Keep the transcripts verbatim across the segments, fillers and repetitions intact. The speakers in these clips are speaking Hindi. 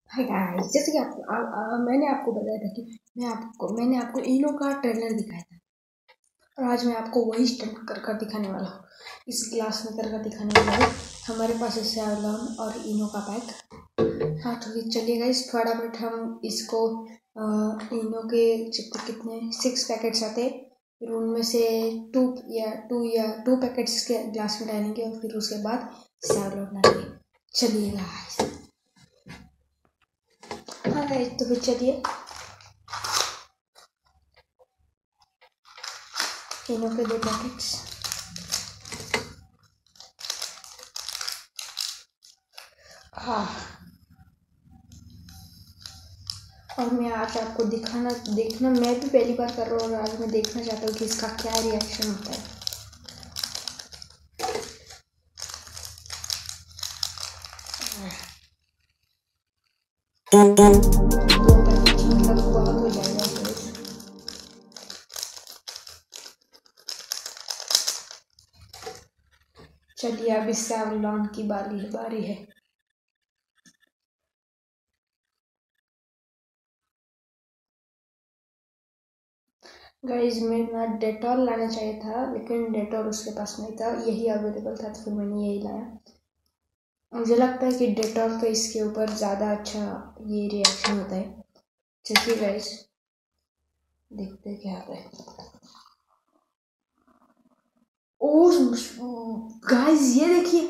हाय गाइस, जैसे कि आपको आ, आ, मैंने आपको बताया था कि मैं आपको मैंने आपको इनो का ट्रेलर दिखाया था और आज मैं आपको वही स्टंट कर कर दिखाने वाला हूँ। इस ग्लास में कर कर दिखाने वाला हूँ। हमारे पास है सैवलॉन और इनो का पैक। हाँ तो चलिए गाइस, फटाफट हम इसको आ, इनो के जितने कितने सिक्स पैकेट्स आते हैं, फिर उनमें से टू या टू या टू पैकेट्स के ग्लास में डालेंगे और फिर उसके बाद सैवलॉन डालेंगे। चलिए गाइस, हाँ गाइस तो फिर चलिए इनो के दो पैकेट्स। हाँ, और मैं आज आपको दिखाना देखना मैं भी पहली बार कर रहा हूँ और आज मैं देखना चाहता हूँ कि इसका क्या रिएक्शन होता है। दो पैकेट मतलब बहुत हो जाएगा। चलिए अब इससे सैवलॉन की बारी बारी है। गाइज मैं ना डेटॉल लाना चाहिए था, लेकिन डेटॉल उसके पास नहीं था, यही अवेलेबल था तो फिर मैंने यही लाया। मुझे लगता है कि डेटॉल का इसके ऊपर ज़्यादा अच्छा ये रिएक्शन होता है। चलिए गाइज देखते क्या होता है। ओ गाइज ये देखिए,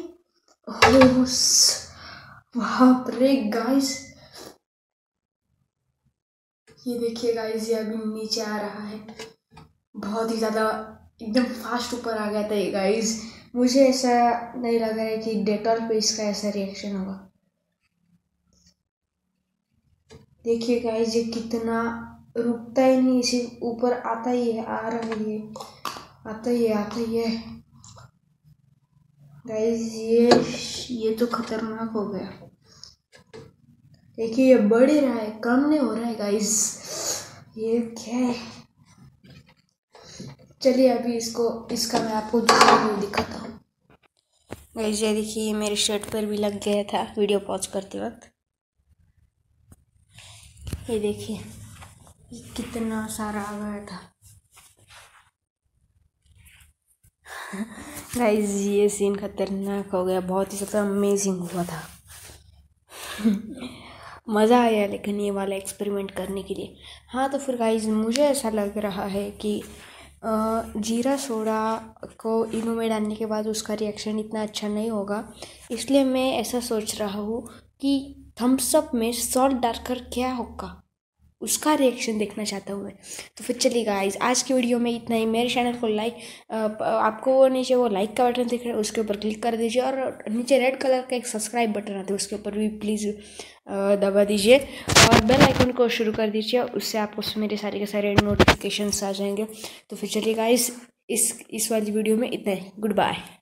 बाप रे गाइज, ये देखिए गाइज, ये अभी नीचे आ रहा है। बहुत ही ज़्यादा एकदम फास्ट ऊपर आ गया था ये गाइज। मुझे ऐसा नहीं लग रहा है कि डेटॉल पे इसका ऐसा रिएक्शन होगा। देखिए गाइज, ये कितना रुकता ही नहीं, इसी ऊपर आता ही है, आ रहा है, ये आता ही है आता ही है गाइज। ये ये तो खतरनाक हो गया। देखिए ये बढ़ ही रहा है, कम नहीं हो रहा है गाइज। ये क्या है? चलिए अभी इसको इसका मैं आपको दूसरा व्यू दिखाता हूँ। गाइज ये देखिए, मेरे शर्ट पर भी लग गया था वीडियो पॉज करते वक्त। ये देखिए कितना सारा आ गया था। गाइज ये सीन खतरनाक हो गया, बहुत ही ज़्यादा अमेजिंग हुआ था। मज़ा आया लेकिन ये वाला एक्सपेरिमेंट करने के लिए। हाँ तो फिर गाइज मुझे ऐसा लग रहा है कि जीरा सोडा को इनो में डालने के बाद उसका रिएक्शन इतना अच्छा नहीं होगा, इसलिए मैं ऐसा सोच रहा हूँ कि थम्स अप में सॉल्ट डालकर क्या होगा, उसका रिएक्शन देखना चाहता हूँ मैं। तो फिर चलिए गाइस, आज की वीडियो में इतना ही। मेरे चैनल को लाइक, आपको नीचे वो लाइक का बटन दिख रहा है, उसके ऊपर क्लिक कर दीजिए और नीचे रेड कलर का एक सब्सक्राइब बटन आता है, उसके ऊपर भी प्लीज़ दबा दीजिए और बेल आइकन को शुरू कर दीजिए, उससे आपको मेरे सारे के सारे नोटिफिकेशंस आ जाएंगे। तो फिर चलिए गाइस, इस इस वाली वीडियो में इतना ही। Good bye.